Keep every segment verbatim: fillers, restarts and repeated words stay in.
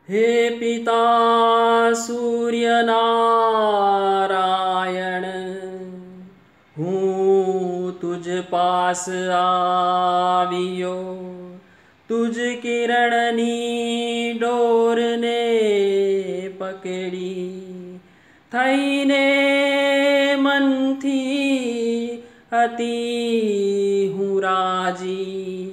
हे पिता सूर्य नारायण, हूँ तुझ पास आवियो, तुझ किरणनी डोर ने पकड़ी, थईने मन थी अति हूँ राजी,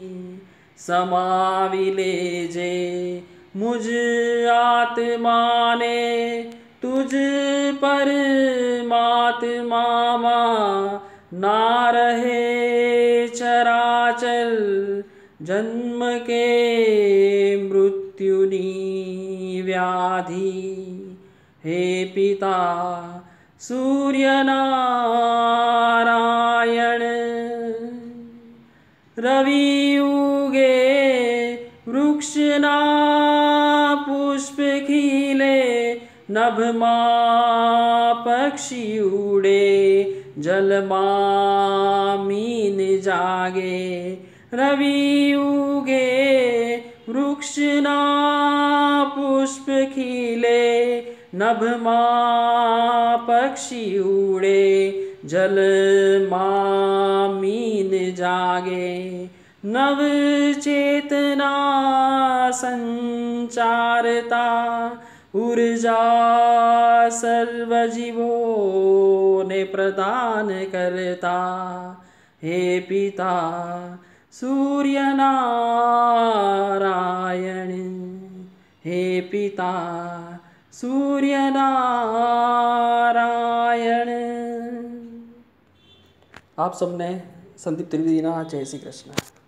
समावी लेजे मुझ आत्मा ने, तुझ परमात्मा ना रहे चराचर, जन्म के मृत्युनी व्याधि। हे पिता सूर्य नारायण, रवि उगे वृक्ष ना पुष्प खिले, नभ मां पक्षी उड़े, जल मां मीन जागे। रवि उगे वृक्ष ना पुष्प खिले, नभ मां पक्षी उड़े, जल मां मीन जागे। नव चेतना संचारता, ऊर्जा सर्व जीवों ने प्रदान करता। हे पिता सूर्य नारायण, हे पिता सूर्य नारायण। आप सबने संदीप त्रिवेदी ना। जय श्री कृष्ण।